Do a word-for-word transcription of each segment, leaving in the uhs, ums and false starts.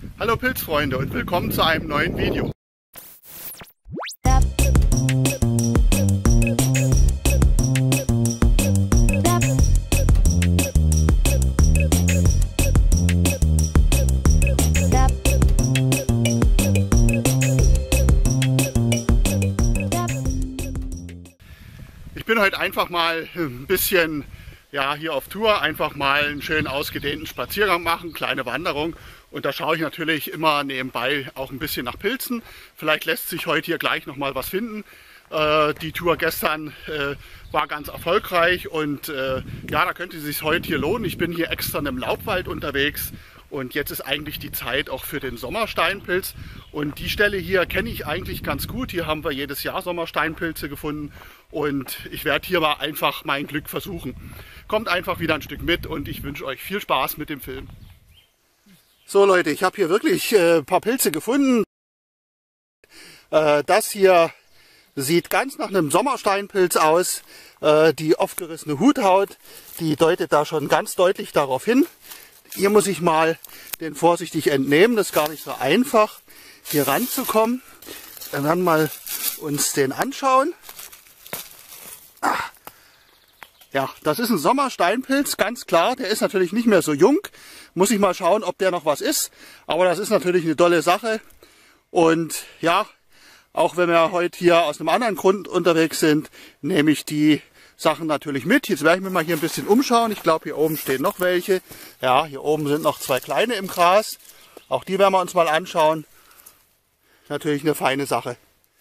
Hallo Pilzfreunde und willkommen zu einem neuen Video. Ich bin heute einfach mal ein bisschen ja, hier auf Tour, einfach mal einen schön ausgedehnten Spaziergang machen, kleine Wanderung. Und da schaue ich natürlich immer nebenbei auch ein bisschen nach Pilzen. Vielleicht lässt sich heute hier gleich noch mal was finden. Äh, die Tour gestern äh, war ganz erfolgreich und äh, ja, da könnte es sich heute hier lohnen. Ich bin hier extra in einem Laubwald unterwegs. Und jetzt ist eigentlich die Zeit auch für den Sommersteinpilz. Und die Stelle hier kenne ich eigentlich ganz gut. Hier haben wir jedes Jahr Sommersteinpilze gefunden. Und ich werde hier mal einfach mein Glück versuchen. Kommt einfach wieder ein Stück mit und ich wünsche euch viel Spaß mit dem Film. So Leute, ich habe hier wirklich äh, ein paar Pilze gefunden. Äh, das hier sieht ganz nach einem Sommersteinpilz aus. Äh, die aufgerissene Huthaut, die deutet da schon ganz deutlich darauf hin. Hier muss ich mal den vorsichtig entnehmen. Das ist gar nicht so einfach, hier ranzukommen. Dann werden wir mal uns den anschauen. Ah. Ja, das ist ein Sommersteinpilz, ganz klar. Der ist natürlich nicht mehr so jung. Muss ich mal schauen, ob der noch was ist. Aber das ist natürlich eine tolle Sache. Und ja, auch wenn wir heute hier aus einem anderen Grund unterwegs sind, nehme ich die Sachen natürlich mit. Jetzt werde ich mir mal hier ein bisschen umschauen. Ich glaube, hier oben stehen noch welche. Ja, hier oben sind noch zwei kleine im Gras. Auch die werden wir uns mal anschauen. Natürlich eine feine Sache.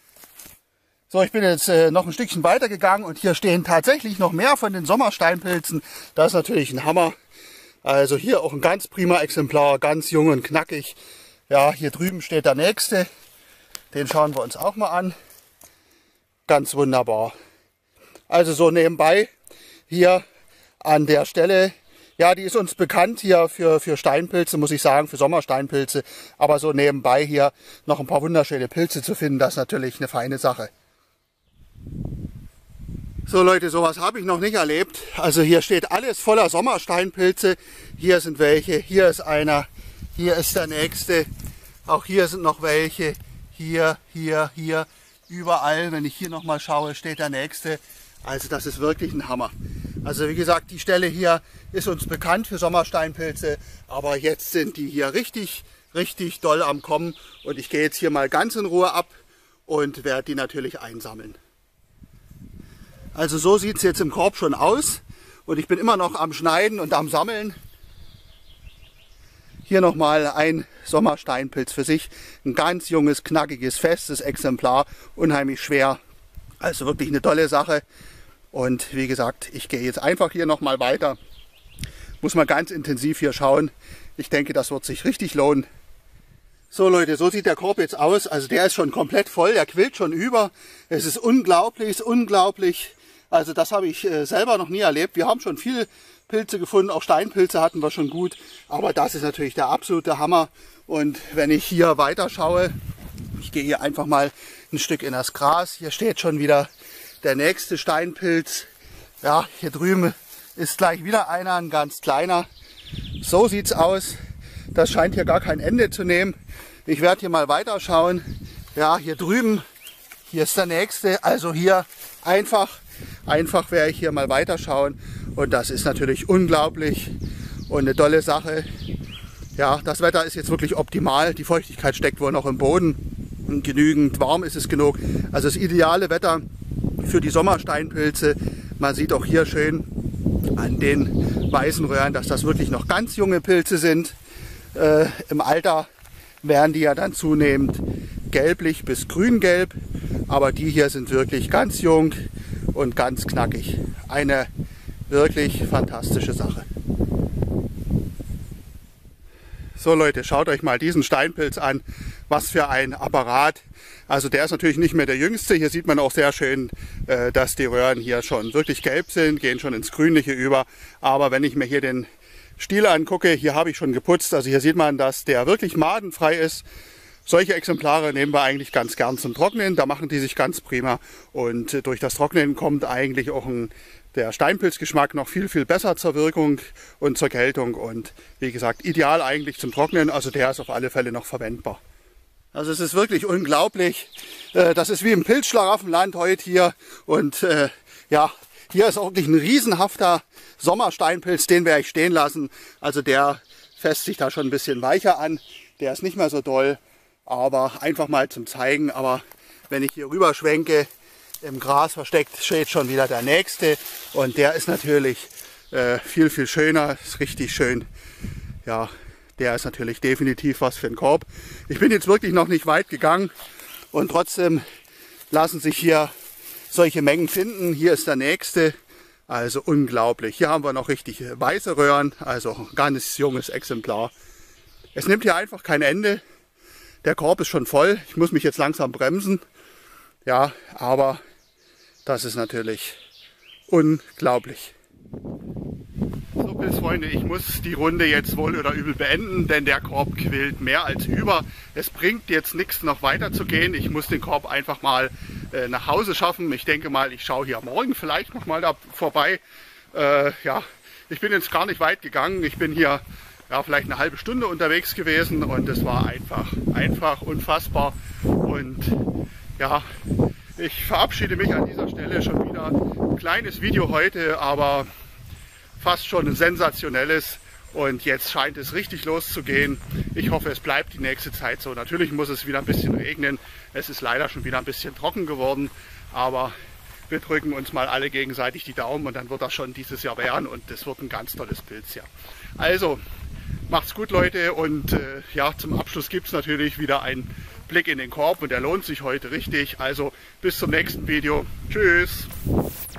So, ich bin jetzt äh, noch ein Stückchen weiter gegangen und hier stehen tatsächlich noch mehr von den Sommersteinpilzen. Das ist natürlich ein Hammer. Also hier auch ein ganz prima Exemplar, ganz jung und knackig. Ja, hier drüben steht der nächste. Den schauen wir uns auch mal an. Ganz wunderbar. Also so nebenbei hier an der Stelle, ja, die ist uns bekannt hier für, für Steinpilze, muss ich sagen, für Sommersteinpilze. Aber so nebenbei hier noch ein paar wunderschöne Pilze zu finden, das ist natürlich eine feine Sache. So Leute, sowas habe ich noch nicht erlebt. Also hier steht alles voller Sommersteinpilze. Hier sind welche, hier ist einer, hier ist der nächste. Auch hier sind noch welche, hier, hier, hier. Überall, wenn ich hier nochmal schaue, steht der nächste. Also das ist wirklich ein Hammer. Also wie gesagt, die Stelle hier ist uns bekannt für Sommersteinpilze, aber jetzt sind die hier richtig, richtig doll am Kommen. Und ich gehe jetzt hier mal ganz in Ruhe ab und werde die natürlich einsammeln. Also so sieht es jetzt im Korb schon aus. Und ich bin immer noch am Schneiden und am Sammeln. Hier nochmal ein Sommersteinpilz für sich. Ein ganz junges, knackiges, festes Exemplar. Unheimlich schwer. Also wirklich eine tolle Sache. Und wie gesagt, ich gehe jetzt einfach hier nochmal weiter. Muss mal ganz intensiv hier schauen. Ich denke, das wird sich richtig lohnen. So Leute, so sieht der Korb jetzt aus. Also der ist schon komplett voll, der quillt schon über. Es ist unglaublich, ist unglaublich. Also das habe ich äh, selber noch nie erlebt. Wir haben schon viele Pilze gefunden, auch Steinpilze hatten wir schon gut. Aber das ist natürlich der absolute Hammer. Und wenn ich hier weiter schaue, ich gehe hier einfach mal ein Stück in das Gras. Hier steht schon wieder der nächste Steinpilz. Ja, hier drüben ist gleich wieder einer, ein ganz kleiner. So sieht's aus. Das scheint hier gar kein Ende zu nehmen. Ich werde hier mal weiter schauen. Ja, hier drüben, hier ist der nächste. Also hier einfach, einfach werde ich hier mal weiter schauen. Und das ist natürlich unglaublich und eine tolle Sache. Ja, das Wetter ist jetzt wirklich optimal. Die Feuchtigkeit steckt wohl noch im Boden. Und genügend warm ist es genug. Also das ideale Wetter für die Sommersteinpilze. Man sieht auch hier schön an den weißen Röhren, dass das wirklich noch ganz junge Pilze sind. Äh, Im Alter werden die ja dann zunehmend gelblich bis grüngelb. Aber die hier sind wirklich ganz jung und ganz knackig. Eine wirklich fantastische Sache. So Leute, schaut euch mal diesen Steinpilz an. Was für ein Apparat. Also der ist natürlich nicht mehr der jüngste. Hier sieht man auch sehr schön, dass die Röhren hier schon wirklich gelb sind, gehen schon ins Grünliche über. Aber wenn ich mir hier den Stiel angucke, hier habe ich schon geputzt. Also hier sieht man, dass der wirklich madenfrei ist. solche Exemplare nehmen wir eigentlich ganz gern zum Trocknen. Da machen die sich ganz prima und durch das Trocknen kommt eigentlich auch ein, der Steinpilzgeschmack noch viel, viel besser zur Wirkung und zur Geltung. Und wie gesagt, ideal eigentlich zum Trocknen. Also der ist auf alle Fälle noch verwendbar. Also es ist wirklich unglaublich. Das ist wie im Pilzschlaraffenland heute hier. Und äh, ja, hier ist auch wirklich ein riesenhafter Sommersteinpilz. Den werde ich stehen lassen. Also der fässt sich da schon ein bisschen weicher an. Der ist nicht mehr so doll. Aber einfach mal zum Zeigen. Aber wenn ich hier rüber schwenke, im Gras versteckt, steht schon wieder der nächste. Und der ist natürlich äh, viel, viel schöner. Ist richtig schön. Ja, der ist natürlich definitiv was für einen Korb. Ich bin jetzt wirklich noch nicht weit gegangen. Und trotzdem lassen sich hier solche Mengen finden. Hier ist der nächste. Also unglaublich. Hier haben wir noch richtig weiße Röhren. Also ein ganz junges Exemplar. Es nimmt hier einfach kein Ende. Der Korb ist schon voll. Ich muss mich jetzt langsam bremsen. Ja, aber das ist natürlich unglaublich. So, Pilzfreunde, ich muss die Runde jetzt wohl oder übel beenden, denn der Korb quillt mehr als über. Es bringt jetzt nichts, noch weiter zu gehen. Ich muss den Korb einfach mal äh, nach Hause schaffen. Ich denke mal, ich schaue hier morgen vielleicht noch mal da vorbei. Äh, ja, ich bin jetzt gar nicht weit gegangen. Ich bin hier ja, vielleicht eine halbe Stunde unterwegs gewesen und es war einfach, einfach unfassbar. Und ja, ich verabschiede mich an dieser Stelle schon wieder. Ein kleines Video heute, aber fast schon ein sensationelles. Und jetzt scheint es richtig loszugehen. Ich hoffe, es bleibt die nächste Zeit so. Natürlich muss es wieder ein bisschen regnen. Es ist leider schon wieder ein bisschen trocken geworden. Aber wir drücken uns mal alle gegenseitig die Daumen und dann wird das schon dieses Jahr werden. Und das wird ein ganz tolles Pilzjahr. Also, macht's gut, Leute. Und äh, ja, zum Abschluss gibt es natürlich wieder einen Blick in den Korb. Und der lohnt sich heute richtig. Also, bis zum nächsten Video. Tschüss.